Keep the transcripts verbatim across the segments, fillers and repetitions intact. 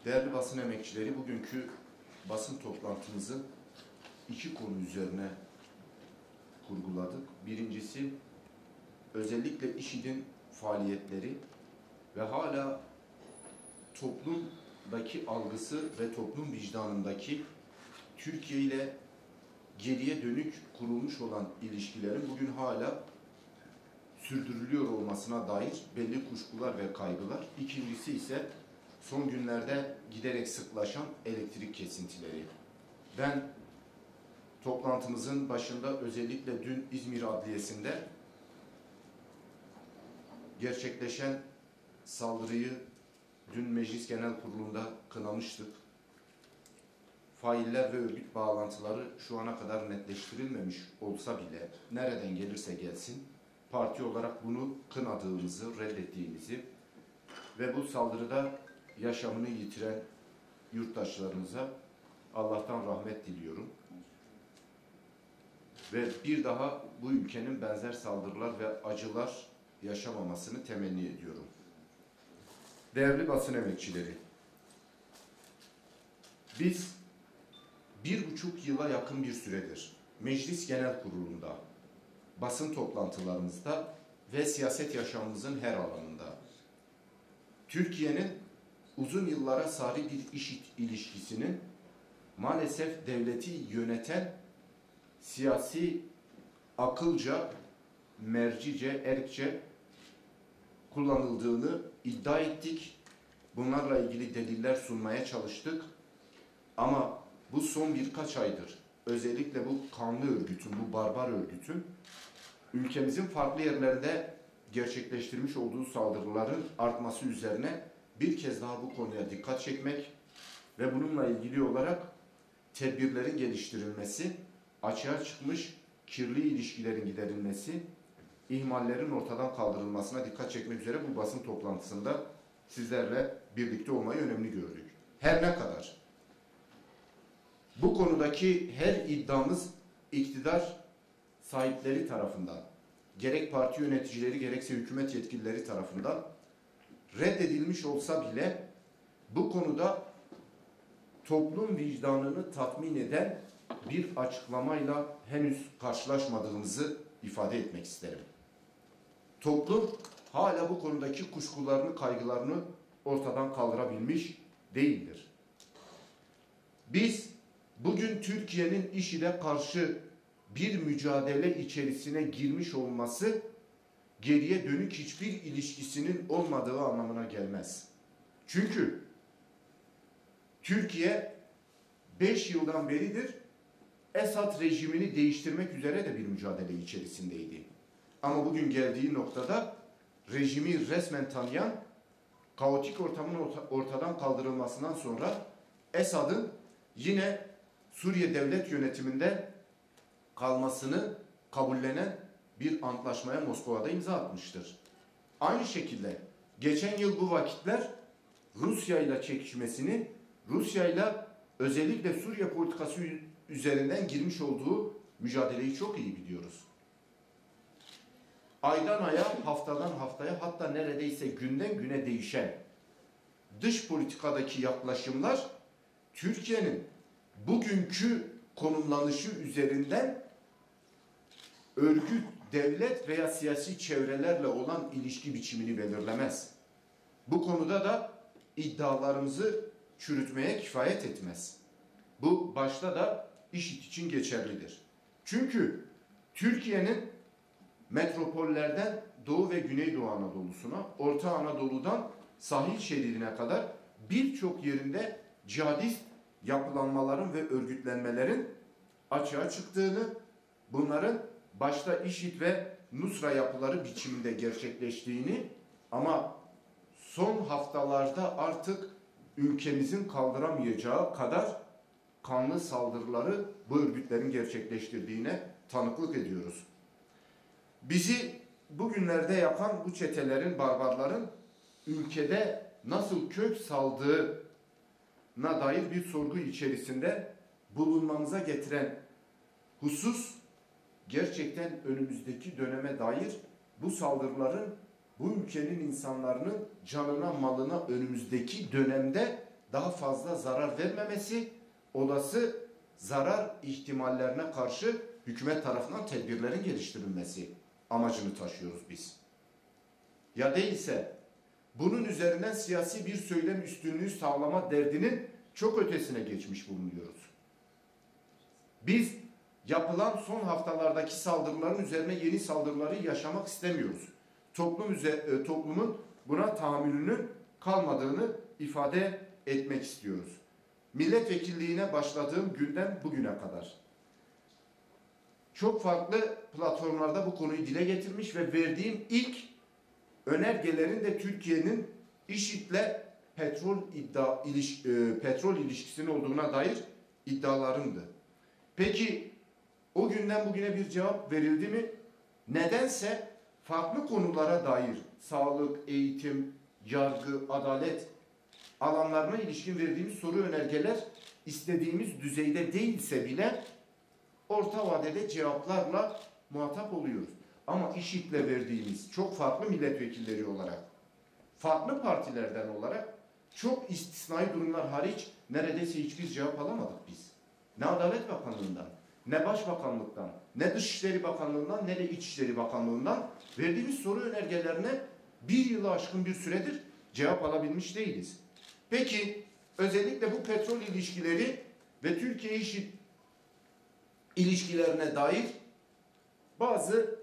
Değerli basın emekçileri, bugünkü basın toplantımızı iki konu üzerine kurguladık. Birincisi, özellikle IŞİD'in faaliyetleri ve hala toplumdaki algısı ve toplum vicdanındaki Türkiye ile geriye dönük kurulmuş olan ilişkilerin bugün hala sürdürülüyor olmasına dair belli kuşkular ve kaygılar. İkincisi ise son günlerde giderek sıklaşan elektrik kesintileri. Ben toplantımızın başında özellikle dün İzmir Adliyesi'nde gerçekleşen saldırıyı dün Meclis Genel Kurulu'nda kınamıştık. Failler ve örgüt bağlantıları şu ana kadar netleştirilmemiş olsa bile nereden gelirse gelsin parti olarak bunu kınadığımızı, reddettiğimizi ve bu saldırıda yaşamını yitiren yurttaşlarımıza Allah'tan rahmet diliyorum. Ve bir daha bu ülkenin benzer saldırılar ve acılar yaşamamasını temenni ediyorum. Değerli basın emekçileri, biz bir buçuk yıla yakın bir süredir Meclis Genel Kurulu'nda, basın toplantılarımızda ve siyaset yaşamımızın her alanında Türkiye'nin uzun yıllara sari bir IŞİD ilişkisinin maalesef devleti yöneten siyasi, akılca, mercice, erkçe kullanıldığını iddia ettik. Bunlarla ilgili deliller sunmaya çalıştık. Ama bu son birkaç aydır özellikle bu kanlı örgütün, bu barbar örgütün ülkemizin farklı yerlerinde gerçekleştirmiş olduğu saldırıların artması üzerine bir kez daha bu konuya dikkat çekmek ve bununla ilgili olarak tedbirlerin geliştirilmesi, açığa çıkmış kirli ilişkilerin giderilmesi, ihmallerin ortadan kaldırılmasına dikkat çekmek üzere bu basın toplantısında sizlerle birlikte olmayı önemli gördük. Her ne kadar bu konudaki her iddiamız iktidar sahipleri tarafından, gerek parti yöneticileri gerekse hükümet yetkilileri tarafından reddedilmiş olsa bile bu konuda toplum vicdanını tatmin eden bir açıklamayla henüz karşılaşmadığımızı ifade etmek isterim. Toplum hala bu konudaki kuşkularını, kaygılarını ortadan kaldırabilmiş değildir. Biz bugün Türkiye'nin IŞİD'e karşı bir mücadele içerisine girmiş olması geriye dönük hiçbir ilişkisinin olmadığı anlamına gelmez. Çünkü Türkiye beş yıldan beridir Esad rejimini değiştirmek üzere de bir mücadele içerisindeydi. Ama bugün geldiği noktada rejimi resmen tanıyan, kaotik ortamın ortadan kaldırılmasından sonra Esad'ın yine Suriye devlet yönetiminde kalmasını kabullenen bir antlaşmaya Moskova'da imza atmıştır. Aynı şekilde geçen yıl bu vakitler Rusya ile çekişmesini, Rusya ile özellikle Suriye politikası üzerinden girmiş olduğu mücadeleyi çok iyi biliyoruz. Aydan aya, haftadan haftaya, hatta neredeyse günden güne değişen dış politikadaki yaklaşımlar Türkiye'nin bugünkü konumlanışı üzerinden örgüt, devlet veya siyasi çevrelerle olan ilişki biçimini belirlemez. Bu konuda da iddialarımızı çürütmeye kifayet etmez. Bu başta da IŞİD için geçerlidir. Çünkü Türkiye'nin metropollerden Doğu ve Güneydoğu Anadolu'suna, Orta Anadolu'dan sahil şeridine kadar birçok yerinde cihadist yapılanmaların ve örgütlenmelerin açığa çıktığını, bunların başta IŞİD ve Nusra yapıları biçiminde gerçekleştiğini ama son haftalarda artık ülkemizin kaldıramayacağı kadar kanlı saldırıları bu örgütlerin gerçekleştirdiğine tanıklık ediyoruz. Bizi bugünlerde yakan bu çetelerin, barbarların ülkede nasıl kök saldığına dair bir sorgu içerisinde bulunmamıza getiren husus gerçekten önümüzdeki döneme dair bu saldırıların bu ülkenin insanlarının canına, malına önümüzdeki dönemde daha fazla zarar vermemesi, olası zarar ihtimallerine karşı hükümet tarafından tedbirlerin geliştirilmesi amacını taşıyoruz biz. Ya değilse bunun üzerinden siyasi bir söylem üstünlüğü sağlama derdinin çok ötesine geçmiş bulunuyoruz. Biz yapılan son haftalardaki saldırıların üzerine yeni saldırıları yaşamak istemiyoruz. Toplum üze, toplumun buna tahammülünün kalmadığını ifade etmek istiyoruz. Milletvekilliğine başladığım günden bugüne kadar çok farklı platformlarda bu konuyu dile getirmiş ve verdiğim ilk önergelerin de Türkiye'nin IŞİD'le petrol iddia iliş, e, petrol ilişkisinin olduğuna dair iddialarımdı. Peki o günden bugüne bir cevap verildi mi? Nedense farklı konulara dair sağlık, eğitim, yargı, adalet alanlarına ilişkin verdiğimiz soru önergeler istediğimiz düzeyde değilse bile orta vadede cevaplarla muhatap oluyoruz. Ama IŞİD'le verdiğimiz çok farklı milletvekilleri olarak, farklı partilerden olarak çok istisnai durumlar hariç neredeyse hiçbir cevap alamadık biz. Ne Adalet Bakanlığı'ndan, ne Başbakanlıktan, ne Dışişleri Bakanlığı'ndan, ne de İçişleri Bakanlığı'ndan verdiğimiz soru önergelerine bir yılı aşkın bir süredir cevap alabilmiş değiliz. Peki özellikle bu petrol ilişkileri ve Türkiye-İŞİD ilişkilerine dair bazı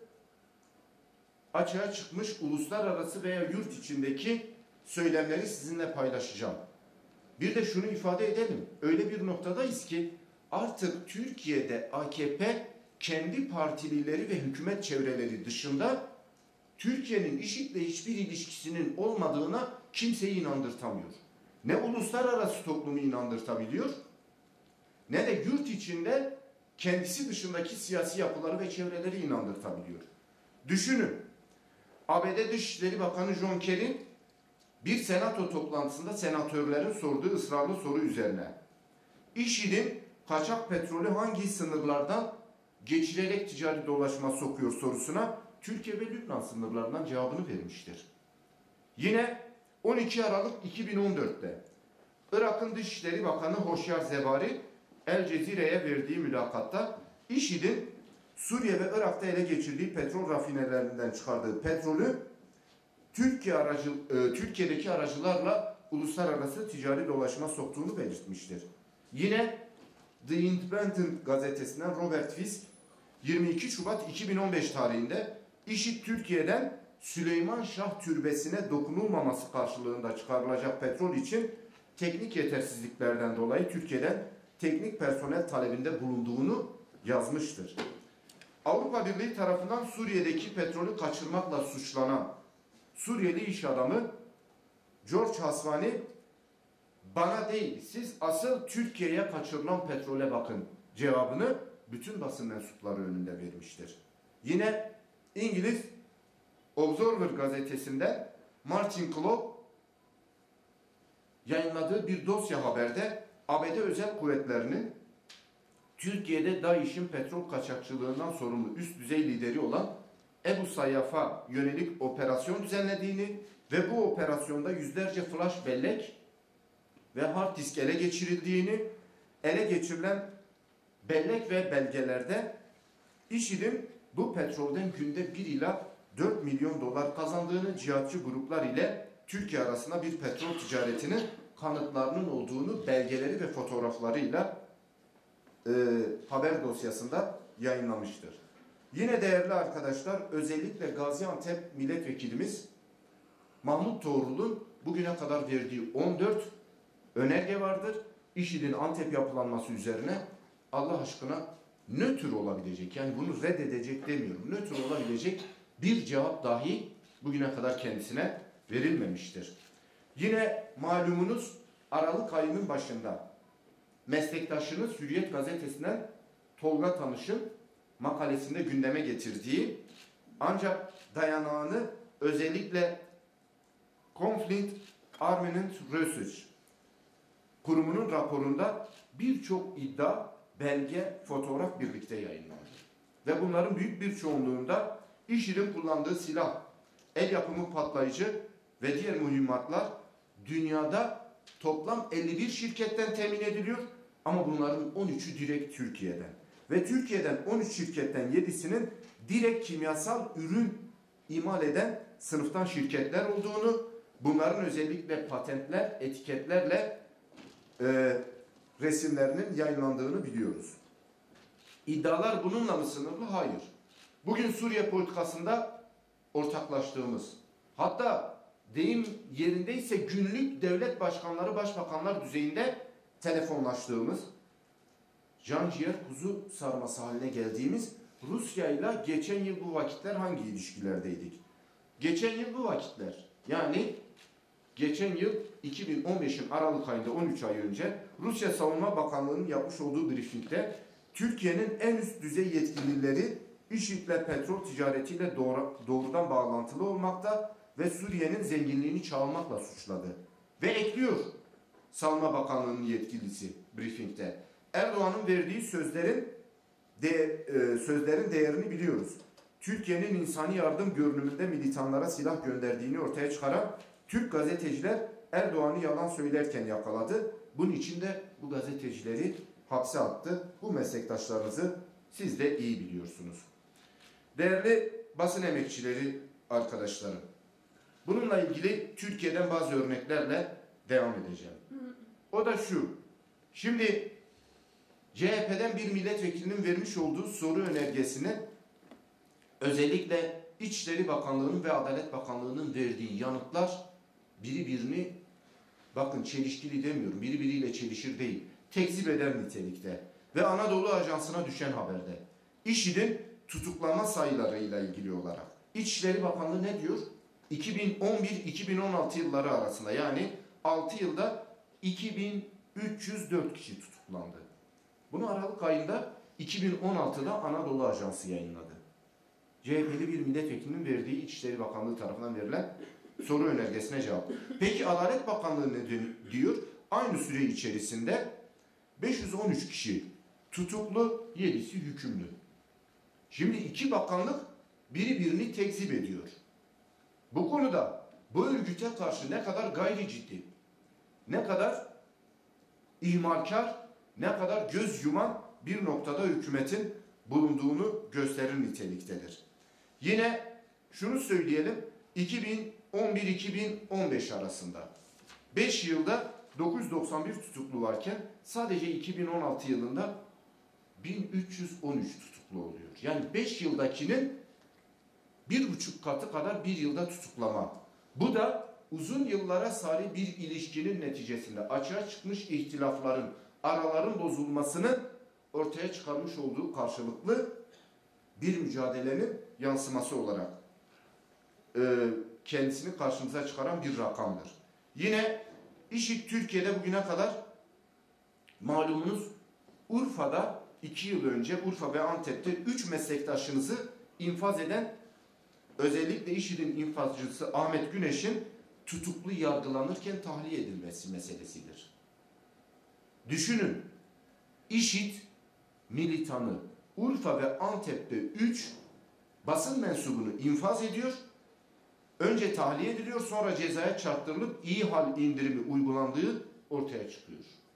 açığa çıkmış uluslararası veya yurt içindeki söylemleri sizinle paylaşacağım. Bir de şunu ifade edelim. Öyle bir noktadayız ki artık Türkiye'de A K P kendi partilileri ve hükümet çevreleri dışında Türkiye'nin IŞİD'le hiçbir ilişkisinin olmadığına kimseyi inandırtamıyor. Ne uluslararası toplumu inandırtabiliyor, ne de yurt içinde kendisi dışındaki siyasi yapıları ve çevreleri inandırtabiliyor. Düşünün, A B D Dışişleri Bakanı John Kerry bir senato toplantısında senatörlerin sorduğu ısrarlı soru üzerine IŞİD'in kaçak petrolü hangi sınırlardan geçirerek ticari dolaşıma sokuyor sorusuna Türkiye ve Lübnan sınırlarından cevabını vermiştir. Yine on iki Aralık iki bin on dört'te Irak'ın Dışişleri Bakanı Hoşyar Zebari El Cezire'ye verdiği mülakatta IŞİD'in Suriye ve Irak'ta ele geçirdiği petrol rafinerlerinden çıkardığı petrolü Türkiye aracı, e, Türkiye'deki aracılarla uluslararası ticari dolaşıma soktuğunu belirtmiştir. Yine The Independent gazetesinden Robert Fisk yirmi iki Şubat iki bin on beş tarihinde IŞİD Türkiye'den Süleyman Şah Türbesi'ne dokunulmaması karşılığında çıkarılacak petrol için teknik yetersizliklerden dolayı Türkiye'den teknik personel talebinde bulunduğunu yazmıştır. Avrupa Birliği tarafından Suriye'deki petrolü kaçırmakla suçlanan Suriyeli iş adamı George Hasvani, bana değil siz asıl Türkiye'ye kaçırılan petrole bakın cevabını bütün basın mensupları önünde vermiştir. Yine İngiliz Observer gazetesinde Martin Klopp yayınladığı bir dosya haberde A B D özel kuvvetlerinin Türkiye'de DAEŞ'in petrol kaçakçılığından sorumlu üst düzey lideri olan Ebu Sayyaf'a yönelik operasyon düzenlediğini ve bu operasyonda yüzlerce flash bellek ve hard disk ele geçirildiğini, ele geçirilen bellek ve belgelerde IŞİD'in bu petrolden günde bir ila dört milyon dolar kazandığını, cihatçı gruplar ile Türkiye arasında bir petrol ticaretinin kanıtlarının olduğunu belgeleri ve fotoğraflarıyla e, haber dosyasında yayınlamıştır. Yine değerli arkadaşlar, özellikle Gaziantep milletvekilimiz Mahmut Toğrul'un bugüne kadar verdiği on dört önerge vardır. IŞİD'in Antep yapılanması üzerine Allah aşkına nötr olabilecek, yani bunu reddedecek demiyorum, nötr olabilecek bir cevap dahi bugüne kadar kendisine verilmemiştir. Yine malumunuz Aralık ayının başında meslektaşınız Hürriyet gazetesinden Tolga Tanış'ın makalesinde gündeme getirdiği, ancak dayanağını özellikle Conflict Armament Research kurumunun raporunda birçok iddia, belge, fotoğraf birlikte yayınlandı. Ve bunların büyük bir çoğunluğunda IŞİD'in kullandığı silah, el yapımı patlayıcı ve diğer mühimmatlar dünyada toplam elli bir şirketten temin ediliyor ama bunların on üçü direkt Türkiye'den. Ve Türkiye'den on üç şirketten yedisinin direkt kimyasal ürün imal eden sınıftan şirketler olduğunu, bunların özellikle patentler, etiketlerle e, resimlerinin yayınlandığını biliyoruz. İddialar bununla mı sınırlı? Hayır. Bugün Suriye politikasında ortaklaştığımız, hatta deyim yerindeyse günlük devlet başkanları, başbakanlar düzeyinde telefonlaştığımız, can ciğer kuzu sarması haline geldiğimiz Rusya ile geçen yıl bu vakitler hangi ilişkilerdeydik? Geçen yıl bu vakitler, yani geçen yıl iki bin on beşin Aralık ayında on üç ay önce Rusya Savunma Bakanlığı'nın yapmış olduğu briefingde Türkiye'nin en üst düzey yetkilileri IŞİD'le petrol ticaretiyle doğru, doğrudan bağlantılı olmakta ve Suriye'nin zenginliğini çalmakla suçladı. Ve ekliyor Savunma Bakanlığı'nın yetkilisi briefingde. Erdoğan'ın verdiği sözlerin de, e, sözlerin değerini biliyoruz. Türkiye'nin insani yardım görünümünde militanlara silah gönderdiğini ortaya çıkaran Türk gazeteciler Erdoğan'ı yalan söylerken yakaladı. Bunun için de bu gazetecileri hapse attı. Bu meslektaşlarınızı siz de iyi biliyorsunuz. Değerli basın emekçileri, arkadaşlarım, bununla ilgili Türkiye'den bazı örneklerle devam edeceğim. O da şu. Şimdi C H P'den bir milletvekilinin vermiş olduğu soru önergesine özellikle İçişleri Bakanlığı'nın ve Adalet Bakanlığı'nın verdiği yanıtlar biri birini, bakın çelişkili demiyorum, biri biriyle çelişir değil, tekzip eder nitelikte. Ve Anadolu Ajansı'na düşen haberde IŞİD'in tutuklama sayılarıyla ilgili olarak İçişleri Bakanlığı ne diyor? iki bin on bir iki bin on altı yılları arasında, yani altı yılda iki bin üç yüz dört kişi tutuklandı. Bunu Aralık ayında iki bin on altıda Anadolu Ajansı yayınladı. C H P'li bir milletvekilinin verdiği İçişleri Bakanlığı tarafından verilen soru önergesine cevap. Peki Adalet Bakanlığı ne diyor? Aynı süre içerisinde beş yüz on üç kişi tutuklu, yedisi hükümlü. Şimdi iki bakanlık biri birini tekzip ediyor. Bu konuda bu örgüte karşı ne kadar gayri ciddi, ne kadar ihmalkar, ne kadar göz yuman bir noktada hükümetin bulunduğunu gösterir niteliktedir. Yine şunu söyleyelim, iki bin on bir iki bin on beş arasında beş yılda dokuz yüz doksan bir tutuklu varken sadece iki bin on altı yılında bin üç yüz on üç tutuklu oluyor. Yani beş yıldakinin bir buçuk katı kadar bir yılda tutuklama. Bu da uzun yıllara sari bir ilişkinin neticesinde açığa çıkmış ihtilafların, araların bozulmasını ortaya çıkarmış olduğu karşılıklı bir mücadelenin yansıması olarak e, kendisini karşımıza çıkaran bir rakamdır. Yine IŞİD Türkiye'de bugüne kadar malumunuz Urfa'da iki yıl önce Urfa ve Antep'te üç meslektaşınızı infaz eden, özellikle IŞİD'in infazcısı Ahmet Güneş'in tutuklu yargılanırken tahliye edilmesi meselesidir. Düşünün, IŞİD militanı Urfa ve Antep'te üç basın mensubunu infaz ediyor. Önce tahliye ediliyor, sonra cezaya çarptırılıp iyi hal indirimi uygulandığı ortaya çıkıyor.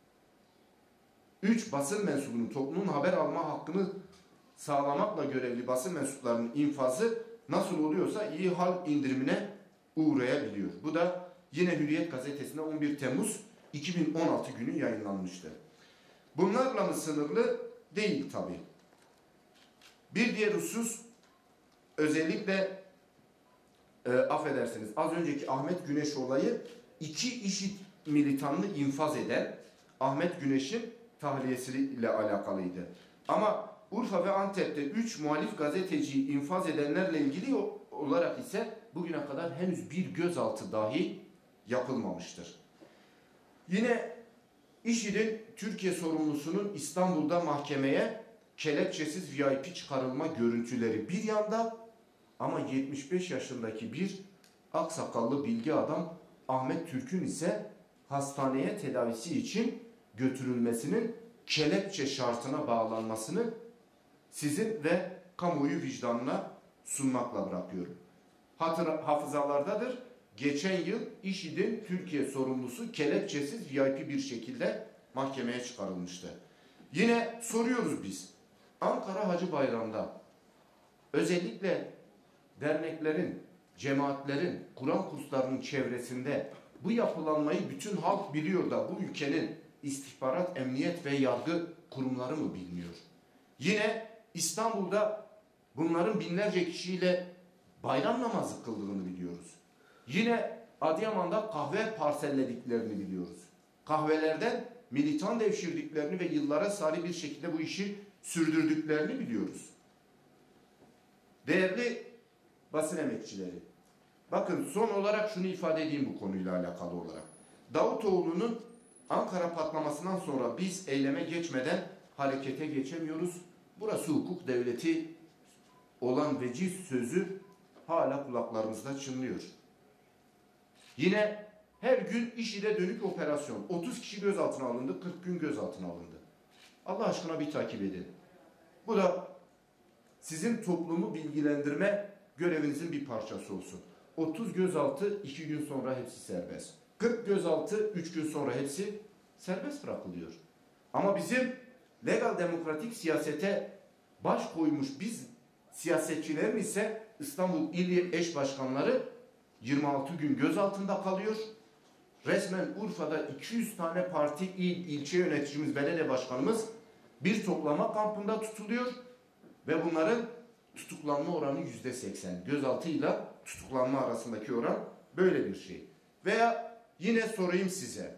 Üç basın mensubunun, toplumun haber alma hakkını sağlamakla görevli basın mensuplarının infazı nasıl oluyorsa iyi hal indirimine uğrayabiliyor. Bu da yine Hürriyet gazetesinde on bir Temmuz iki bin on altı günü yayınlanmıştı. Bunlarla mı sınırlı? Değil tabii. Bir diğer husus, özellikle e, affedersiniz az önceki Ahmet Güneş olayı iki IŞİD militanını infaz eden Ahmet Güneş'in tahliyesiyle alakalıydı. Ama Urfa ve Antep'te üç muhalif gazeteciyi infaz edenlerle ilgili olarak ise bugüne kadar henüz bir gözaltı dahi yapılmamıştır. Yine IŞİD'in Türkiye sorumlusunun İstanbul'da mahkemeye kelepçesiz V I P çıkarılma görüntüleri bir yanda, ama yetmiş beş yaşındaki bir aksakallı bilgi adam Ahmet Türk'ün ise hastaneye tedavisi için götürülmesinin kelepçe şartına bağlanmasını sizin ve kamuoyu vicdanına sunmakla bırakıyorum. Hatır, hafızalardadır. geçen yıl IŞİD'in Türkiye sorumlusu kelepçesiz V I P bir şekilde mahkemeye çıkarılmıştı. Yine soruyoruz biz, Ankara Hacı Bayram'da özellikle derneklerin, cemaatlerin, Kur'an kurslarının çevresinde bu yapılanmayı bütün halk biliyor da bu ülkenin istihbarat, emniyet ve yargı kurumları mı bilmiyor? Yine İstanbul'da bunların binlerce kişiyle bayram namazı kıldığını biliyoruz. Yine Adıyaman'da kahve parsellediklerini biliyoruz. Kahvelerden militan devşirdiklerini ve yıllara sari bir şekilde bu işi sürdürdüklerini biliyoruz. Değerli basın emekçileri, bakın son olarak şunu ifade edeyim bu konuyla alakalı olarak. Davutoğlu'nun Ankara patlamasından sonra biz eyleme geçmeden harekete geçemiyoruz. Burası hukuk devleti olan veciz sözü hala kulaklarımızda çınlıyor. Yine her gün IŞİD'e dönük operasyon. otuz kişi gözaltına alındı, kırk gün gözaltına alındı. Allah aşkına bir takip edin. Bu da sizin toplumu bilgilendirme görevinizin bir parçası olsun. otuz gözaltı, iki gün sonra hepsi serbest. kırk gözaltı, üç gün sonra hepsi serbest bırakılıyor. Ama bizim legal demokratik siyasete baş koymuş biz siyasetçilerin ise İstanbul İl Eş Başkanları yirmi altı gün gözaltında kalıyor. Resmen Urfa'da iki yüz tane parti il, ilçe yöneticimiz, belediye başkanımız bir toplama kampında tutuluyor ve bunların tutuklanma oranı yüzde seksen. Gözaltıyla tutuklanma arasındaki oran böyle bir şey. Veya yine sorayım size.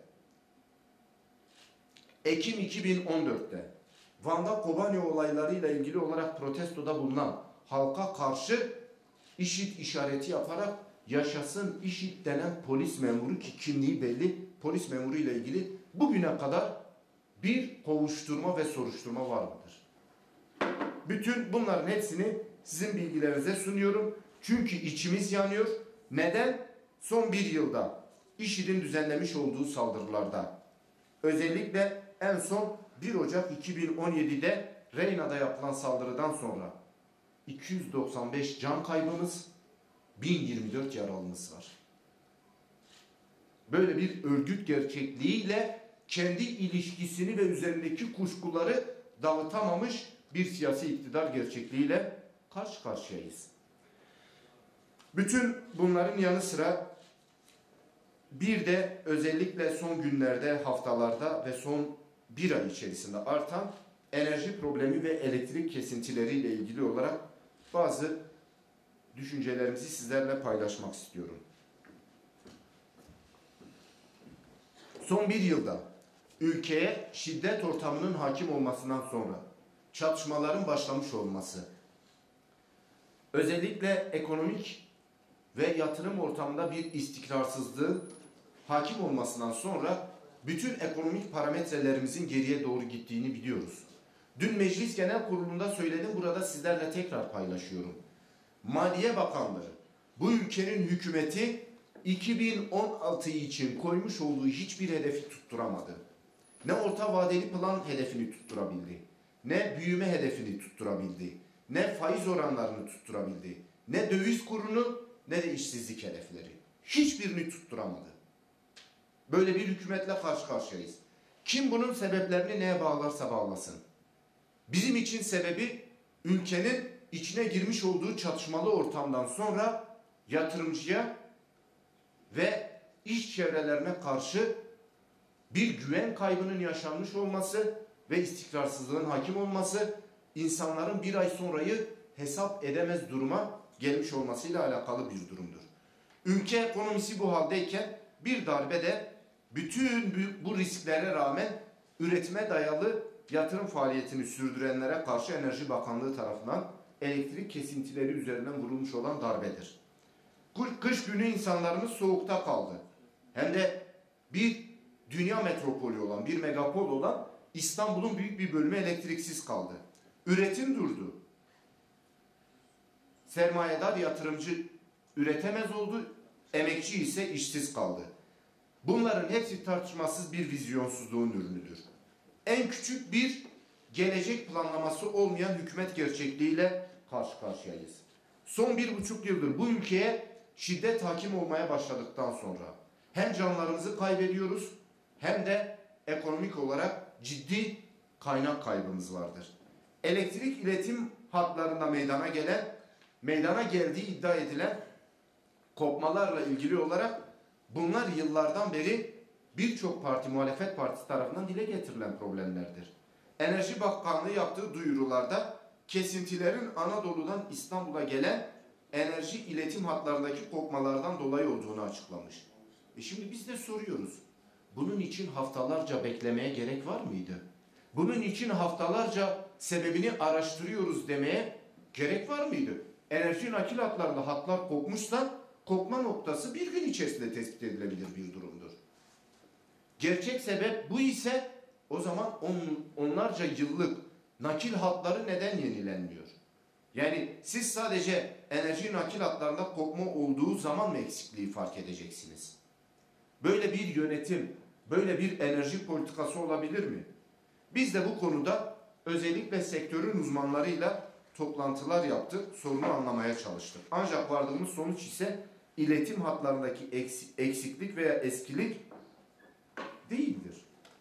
Ekim iki bin on dört'te Van'da Kobani olaylarıyla ilgili olarak protestoda bulunan halka karşı IŞİD işareti yaparak yaşasın IŞİD denen polis memuru, ki kimliği belli polis memuru ile ilgili bugüne kadar bir kovuşturma ve soruşturma var mıdır? Bütün bunların hepsini sizin bilgilerinize sunuyorum. Çünkü içimiz yanıyor. Neden? Son bir yılda IŞİD'in düzenlemiş olduğu saldırılarda, özellikle en son bir Ocak iki bin on yedi'de Reyna'da yapılan saldırıdan sonra iki yüz doksan beş can kaybımız, bin yirmi dört yaralımız var. Böyle bir örgüt gerçekliğiyle kendi ilişkisini ve üzerindeki kuşkuları dağıtamamış bir siyasi iktidar gerçekliğiyle karşı karşıyayız. Bütün bunların yanı sıra bir de özellikle son günlerde, haftalarda ve son bir ay içerisinde artan enerji problemi ve elektrik kesintileriyle ilgili olarak bazı düşüncelerimizi sizlerle paylaşmak istiyorum. Son bir yılda ülkeye şiddet ortamının hakim olmasından sonra çatışmaların başlamış olması, özellikle ekonomik ve yatırım ortamında bir istikrarsızlığın hakim olmasından sonra bütün ekonomik parametrelerimizin geriye doğru gittiğini biliyoruz. Dün Meclis Genel Kurulu'nda söyledim, burada sizlerle tekrar paylaşıyorum. Maliye Bakanlığı bu ülkenin hükümeti iki bin on altı için koymuş olduğu hiçbir hedefi tutturamadı. Ne orta vadeli plan hedefini tutturabildi, ne büyüme hedefini tutturabildi, ne faiz oranlarını tutturabildi, ne döviz kurunu, ne de işsizlik hedefleri. Hiçbirini tutturamadı. Böyle bir hükümetle karşı karşıyayız. Kim bunun sebeplerini neye bağlarsa bağlasın. Bizim için sebebi ülkenin içine girmiş olduğu çatışmalı ortamdan sonra yatırımcıya ve iş çevrelerine karşı bir güven kaybının yaşanmış olması ve istikrarsızlığın hakim olması, insanların bir ay sonrayı hesap edemez duruma gelmiş olmasıyla alakalı bir durumdur. Ülke ekonomisi bu haldeyken bir darbe de bütün bu risklere rağmen üretime dayalı yatırım faaliyetini sürdürenlere karşı Enerji Bakanlığı tarafından elektrik kesintileri üzerinden vurulmuş olan darbedir. Kış günü insanlarımız soğukta kaldı. Hem de bir dünya metropolü olan, bir megapol olan İstanbul'un büyük bir bölümü elektriksiz kaldı. Üretim durdu. Sermayedar yatırımcı üretemez oldu, emekçi ise işsiz kaldı. Bunların hepsi tartışmasız bir vizyonsuzluğun ürünüdür. En küçük bir gelecek planlaması olmayan hükümet gerçekliğiyle karşı karşıyayız. Son bir buçuk yıldır bu ülkeye şiddet hakim olmaya başladıktan sonra hem canlarımızı kaybediyoruz hem de ekonomik olarak ciddi kaynak kaybımız vardır. Elektrik iletim hatlarında meydana gelen, meydana geldiği iddia edilen kopmalarla ilgili olarak bunlar yıllardan beri birçok parti, muhalefet partisi tarafından dile getirilen problemlerdir. Enerji Bakanlığı yaptığı duyurularda kesintilerin Anadolu'dan İstanbul'a gelen enerji iletim hatlarındaki kopmalardan dolayı olduğunu açıklamış. E şimdi biz de soruyoruz. Bunun için haftalarca beklemeye gerek var mıydı? Bunun için haftalarca sebebini araştırıyoruz demeye gerek var mıydı? Enerji nakil hatlarında hatlar kopmuşsa kopma noktası bir gün içerisinde tespit edilebilir bir durumdur. Gerçek sebep bu ise o zaman on, onlarca yıllık nakil hatları neden yenilenmiyor? Yani siz sadece enerji nakil hatlarında kopma olduğu zaman mı eksikliği fark edeceksiniz? Böyle bir yönetim, böyle bir enerji politikası olabilir mi? Biz de bu konuda özellikle sektörün uzmanlarıyla toplantılar yaptık, sorunu anlamaya çalıştık. Ancak vardığımız sonuç ise iletim hatlarındaki eksiklik veya eskilik değildir.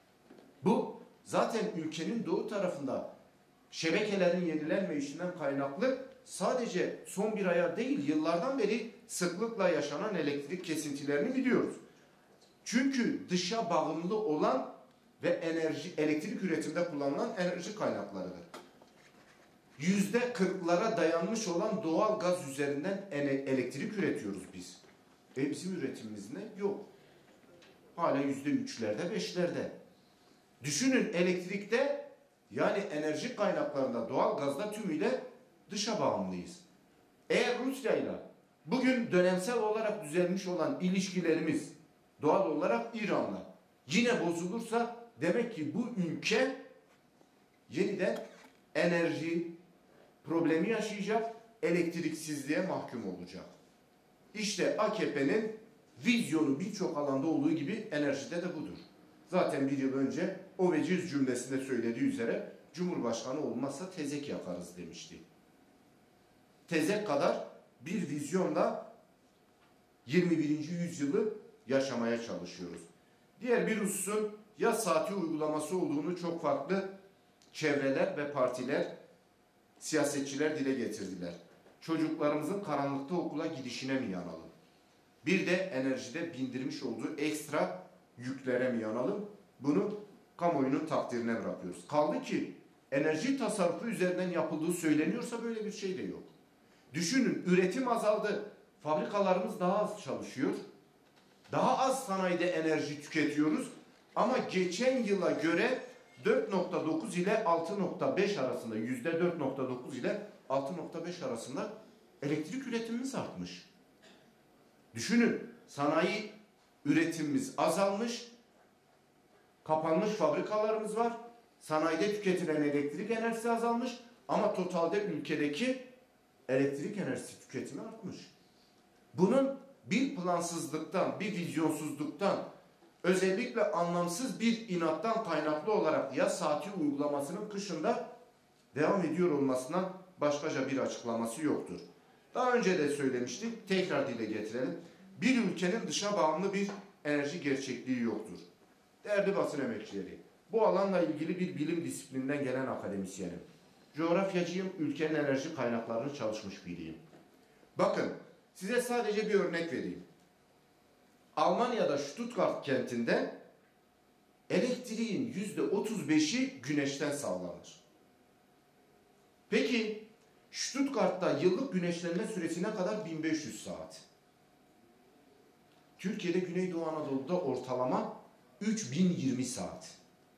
Bu zaten ülkenin doğu tarafında şebekelerin yenilenmeyişinden kaynaklı sadece son bir aya değil yıllardan beri sıklıkla yaşanan elektrik kesintilerini biliyoruz. Çünkü dışa bağımlı olan ve enerji elektrik üretiminde kullanılan enerji kaynaklarıdır. Yüzde kırklara dayanmış olan doğal gaz üzerinden elektrik üretiyoruz biz. E bizim üretimimiz ne? Yok. Hala yüzde üçlerde, beşlerde. Düşünün elektrikte yani enerji kaynaklarında doğal gazda tümüyle dışa bağımlıyız. Eğer Rusya ile bugün dönemsel olarak düzelmiş olan ilişkilerimiz doğal olarak İran'la yine bozulursa demek ki bu ülke yeniden enerji problemi yaşayacak, elektriksizliğe mahkum olacak. İşte A K P'nin vizyonu birçok alanda olduğu gibi enerjide de budur. Zaten bir yıl önce o veciz cümlesinde söylediği üzere Cumhurbaşkanı olmazsa tezek yakarız demişti. Tezek kadar bir vizyonla yirmi birinci yüzyılı yaşamaya çalışıyoruz. Diğer bir hususun yaz saati uygulaması olduğunu çok farklı çevreler ve partiler, siyasetçiler dile getirdiler. Çocuklarımızın karanlıkta okula gidişine mi yanalım? Bir de enerjide bindirmiş olduğu ekstra yüklere mi yanalım? Bunu kamuoyunun takdirine bırakıyoruz. Kaldı ki enerji tasarrufu üzerinden yapıldığı söyleniyorsa böyle bir şey de yok. Düşünün, üretim azaldı. Fabrikalarımız daha az çalışıyor. Daha az sanayide enerji tüketiyoruz. Ama geçen yıla göre dört nokta dokuz ile altı nokta beş arasında, yüzde dört nokta dokuz ile altı nokta beş arasında elektrik üretimimiz artmış. Düşünün, sanayi üretimimiz azalmış, kapanmış fabrikalarımız var, sanayide tüketilen elektrik enerjisi azalmış ama totalde ülkedeki elektrik enerjisi tüketimi artmış. Bunun bir plansızlıktan, bir vizyonsuzluktan, özellikle anlamsız bir inattan kaynaklı olarak yaz saati uygulamasının kışında devam ediyor olmasından başkaca bir açıklaması yoktur. Daha önce de söylemiştik, tekrar dile getirelim. Bir ülkenin dışa bağımlı bir enerji gerçekliği yoktur. Değerli basın emekçileri, bu alanla ilgili bir bilim disiplininden gelen akademisyenim. Coğrafyacıyım, ülkenin enerji kaynaklarını çalışmış biriyim. Bakın, size sadece bir örnek vereyim. Almanya'da Stuttgart kentinde elektriğin yüzde otuz beşi güneşten sağlanır. Peki Stuttgart'ta yıllık güneşlenme süresi ne kadar? bin beş yüz saat. Türkiye'de Güneydoğu Anadolu'da ortalama üç bin yirmi saat.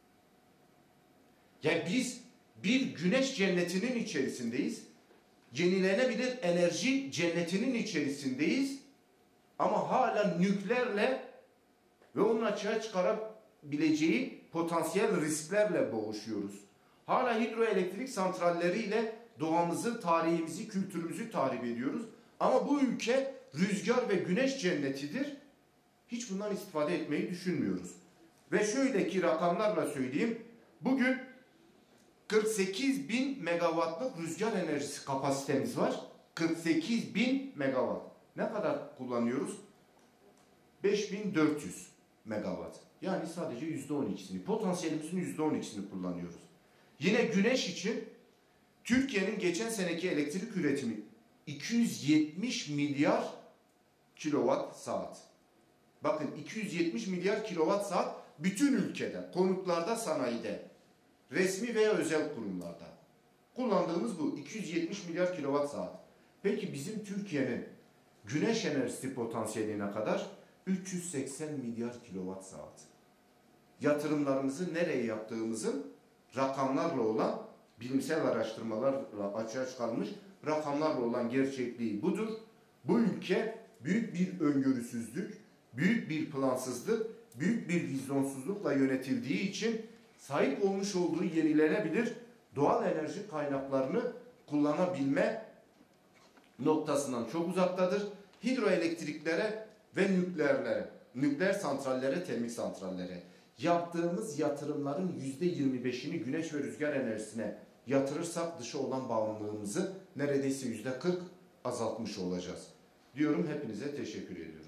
Yani biz bir güneş cennetinin içerisindeyiz. Yenilenebilir enerji cennetinin içerisindeyiz. Ama hala nükleerle ve onun açığa çıkarabileceği potansiyel risklerle boğuşuyoruz. Hala hidroelektrik santralleriyle doğamızı, tarihimizi, kültürümüzü tahrip ediyoruz. Ama bu ülke rüzgar ve güneş cennetidir. Hiç bundan istifade etmeyi düşünmüyoruz. Ve şöyle ki rakamlarla söyleyeyim. Bugün kırk sekiz bin megawattlık rüzgar enerjisi kapasitemiz var. kırk sekiz bin megawatt. ne kadar kullanıyoruz? beş bin dört yüz megawatt. Yani sadece yüzde on ikisini, potansiyelimizin yüzde on ikisini kullanıyoruz. Yine güneş için Türkiye'nin geçen seneki elektrik üretimi iki yüz yetmiş milyar kilowatt saat. Bakın iki yüz yetmiş milyar kilowatt saat bütün ülkede, konutlarda, sanayide, resmi veya özel kurumlarda kullandığımız bu iki yüz yetmiş milyar kilowatt saat. Peki bizim Türkiye'nin güneş enerjisi potansiyeline kadar üç yüz seksen milyar kilowatt saat. Yatırımlarımızı nereye yaptığımızın rakamlarla olan, bilimsel araştırmalarla açığa çıkarılmış rakamlarla olan gerçekliği budur. Bu ülke büyük bir öngörüsüzlük, büyük bir plansızlık, büyük bir vizyonsuzlukla yönetildiği için sahip olmuş olduğu yenilenebilir doğal enerji kaynaklarını kullanabilme noktasından çok uzaktadır. Hidroelektriklere ve nükleerlere, nükleer santrallere, termik santrallere yaptığımız yatırımların yüzde yirmi beşini güneş ve rüzgar enerjisine yatırırsak dışa olan bağımlılığımızı neredeyse yüzde kırk azaltmış olacağız. Diyorum, hepinize teşekkür ediyorum.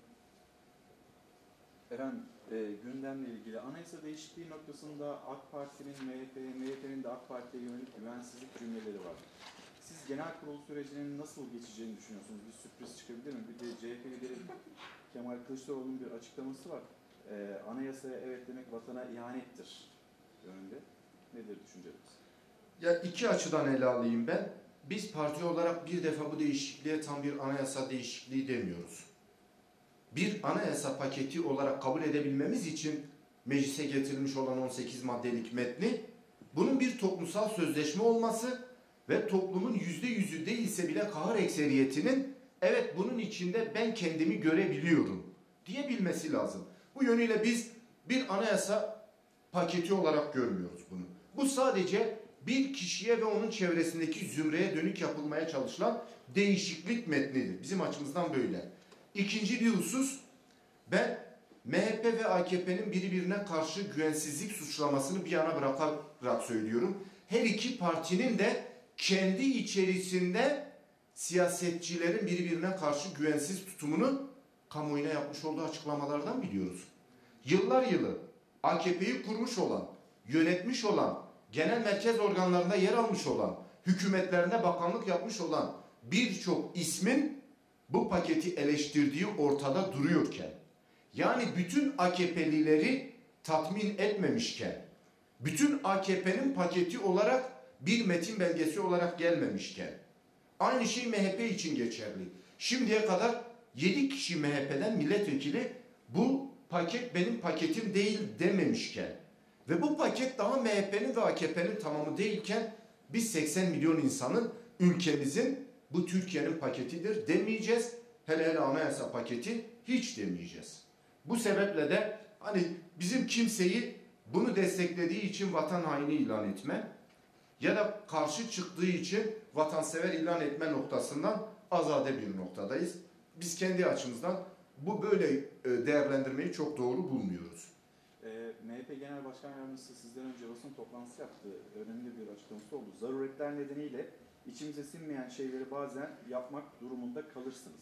Efendim, e, gündemle ilgili anayasa değişikliği noktasında AK Parti'nin M H P'ye, M H P'nin de AK Parti'ye yönelik güvensizlik cümleleri var. Siz genel kurul sürecinin nasıl geçeceğini düşünüyorsunuz? Bir sürpriz çıkabilir mi? Bir de C H P lideri Kemal Kılıçdaroğlu'nun bir açıklaması var. E, anayasaya evet demek vatana ihanettir yönünde. Nedir düşünceleriniz? Ya iki açıdan ele alayım ben. Biz parti olarak bir defa bu değişikliğe tam bir anayasa değişikliği demiyoruz. Bir anayasa paketi olarak kabul edebilmemiz için meclise getirilmiş olan on sekiz maddelik metni, bunun bir toplumsal sözleşme olması ve toplumun yüzde yüzü değilse bile kahır ekseriyetinin evet bunun içinde ben kendimi görebiliyorum diyebilmesi lazım. Bu yönüyle biz bir anayasa paketi olarak görmüyoruz bunu. Bu sadece bir kişiye ve onun çevresindeki zümreye dönük yapılmaya çalışılan değişiklik metnidir. Bizim açımızdan böyle. İkinci bir husus, ben M H P ve A K P'nin birbirine karşı güvensizlik suçlamasını bir yana bırakarak söylüyorum. Her iki partinin de kendi içerisinde siyasetçilerin birbirine karşı güvensiz tutumunu kamuoyuna yapmış olduğu açıklamalardan biliyoruz. Yıllar yılı A K P'yi kurmuş olan, yönetmiş olan, genel merkez organlarında yer almış olan, hükümetlerine bakanlık yapmış olan birçok ismin bu paketi eleştirdiği ortada duruyorken, yani bütün A K P'lileri tatmin etmemişken, bütün A K P'nin paketi olarak bir metin belgesi olarak gelmemişken, aynı şey M H P için geçerli. Şimdiye kadar yedi kişi M H P'den milletvekili bu paket benim paketim değil dememişken ve bu paket daha M H P'nin ve A K P'nin tamamı değilken biz seksen milyon insanın, ülkemizin bu Türkiye'nin paketidir demeyeceğiz. Hele hele anayasa paketi hiç demeyeceğiz. Bu sebeple de hani bizim kimseyi bunu desteklediği için vatan haini ilan etme ya da karşı çıktığı için vatansever ilan etme noktasından azade bir noktadayız. Biz kendi açımızdan bu böyle değerlendirmeyi çok doğru bulmuyoruz. E, M H P Genel Başkan Yardımcısı sizden önce basın toplantısı yaptı. Önemli bir açıklaması oldu. Zaruretler nedeniyle içimize sinmeyen şeyleri bazen yapmak durumunda kalırsınız.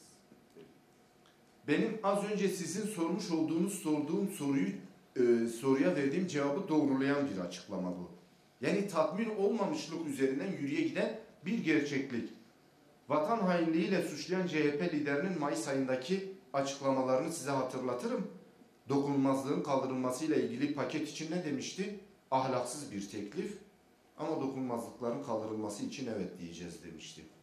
Benim az önce sizin sormuş olduğunuz sorduğum soruyu e, soruya verdiğim cevabı doğrulayan bir açıklama bu. Yani tatmin olmamışlık üzerinden yürüye giden bir gerçeklik. Vatan hainliğiyle suçlayan C H P liderinin Mayıs ayındaki açıklamalarını size hatırlatırım. Dokunulmazlığın kaldırılmasıyla ilgili paket için ne demişti? Ahlaksız bir teklif ama dokunulmazlıkların kaldırılması için evet diyeceğiz demişti.